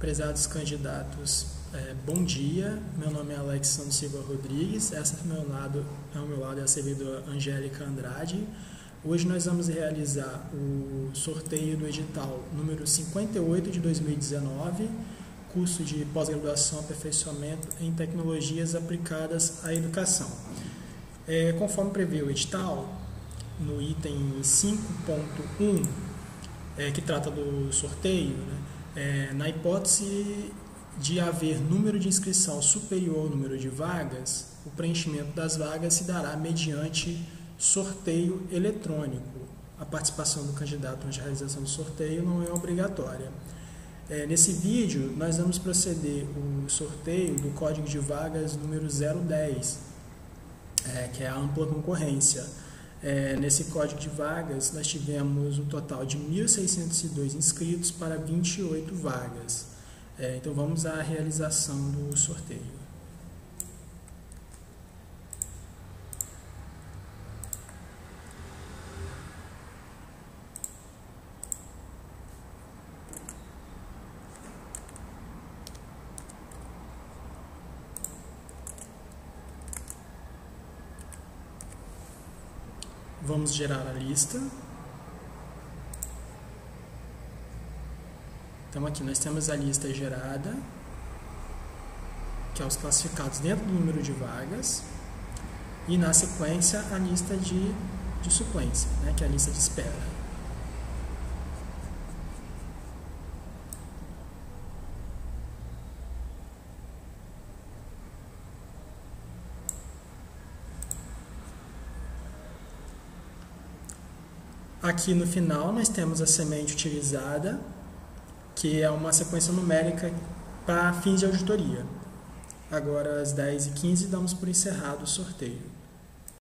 Prezados candidatos, bom dia. Meu nome é Alexandre Silva Rodrigues. Essa ao meu lado é a servidora Angélica Andrade. Hoje nós vamos realizar o sorteio do edital número 58 de 2019, curso de pós-graduação aperfeiçoamento em tecnologias aplicadas à educação. Conforme prevê o edital, no item 5.1, que trata do sorteio, na hipótese de haver número de inscrição superior ao número de vagas, o preenchimento das vagas se dará mediante sorteio eletrônico. A participação do candidato na realização do sorteio não é obrigatória. Nesse vídeo, nós vamos proceder o sorteio do código de vagas número 010, que é a ampla concorrência. Nesse código de vagas, nós tivemos um total de 1.602 inscritos para 28 vagas. Então, vamos à realização do sorteio. Vamos gerar a lista. Então aqui nós temos a lista gerada, que é os classificados dentro do número de vagas, e na sequência a lista de suplência, que é a lista de espera. Aqui no final nós temos a semente utilizada, que é uma sequência numérica para fins de auditoria. Agora às 10h15 damos por encerrado o sorteio.